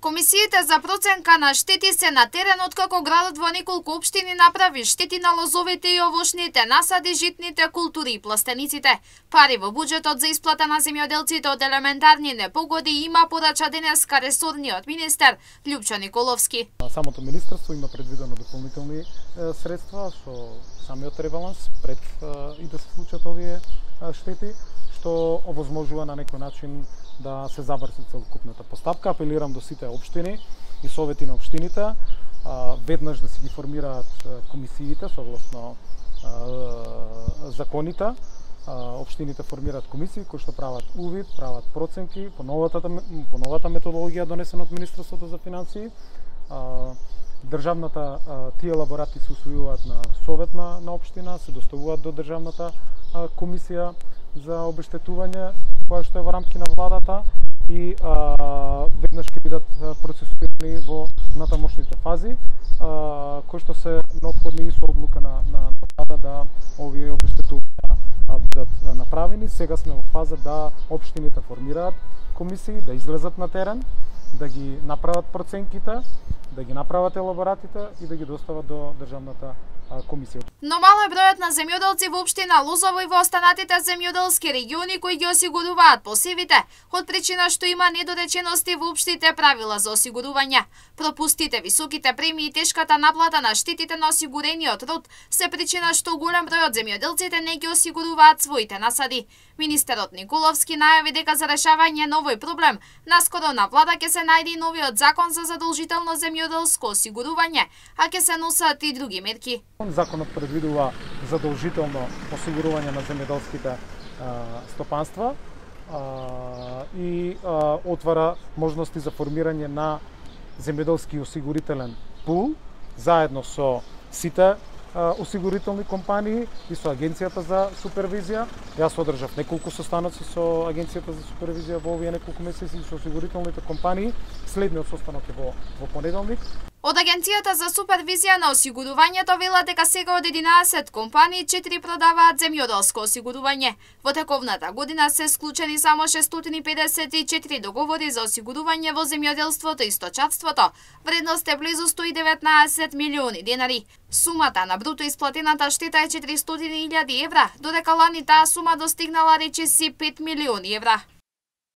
Комисиите за проценка на штети се на терен откако градот во неколку општини направи штети на лозовите и овошните насади, житните култури и пластениците. Пари во буџетот за исплата на земјоделците од елементарни непогоди има порача денеска ресорниот министер Љупчо Николовски. Самото министерство има предвидено дополнителни средства со самиот ребаланс пред и да се случат овие штети, што овозможува на некој начин да се забрзи целокупната постапка. Апелирам до сите општини и совети на општините веднаш да се ги формираат комисиите согласно законите. Општините формираат комисии кои што прават увид, прават проценки по новата методологија донесена од Министерството за финансии. Тие елаборати се усвојуваат на совет на општина, се доставуваат до државната комисија за обештетување која што е во рамки на владата и веднаш ќе бидат процесуирани во натамошните фази кои што се неопходни и со одлука на влада да овие обештетувања бидат направени. Сега сме во фаза да општините формираат комисии, да излезат на терен, да ги направат проценките, да ги направат елаборатите и да ги достават до државната комисија. Но мало е бројот на земјоделци во општина Лозово и во останатите земјоделски региони кои ги осигуруваат посевите, од причина што има недоречености во општите правила за осигурување. Пропустите, високите премии и тешката наплата на штетите на осигурениот род се причина што голем број од земјоделците не ги осигуруваат своите насади. Министерот Николовски најави дека за решавање на овој проблем наскоро на влада ќе се најде и новиот закон за задолжително земјоделско осигурување, а ќе се носат и други мерки. Законот предвидува задолжително осигурување на земјоделските стопанства и отвара можности за формирање на земјоделски осигурителен пул заедно со сите осигурителни компании и со Агенцијата за супервизија. Јас одржав неколку состаноци со Агенцијата за супервизија во овие неколку месеци и со осигурителните компании. Следниот состанок е во понеделник. Од Агенцијата за супервизија на осигурувањето велат дека сега од 11 компании 4 продаваат земјоделско осигурување. Во тековната година се склучени само 654 договори за осигурување во земјоделството и сточарството. Вредност е близу 119 милиони денари. Сумата на бруто исплатената штета е 400.000 евра, додека лани таа сума достигнала речиси 5 милиони евра.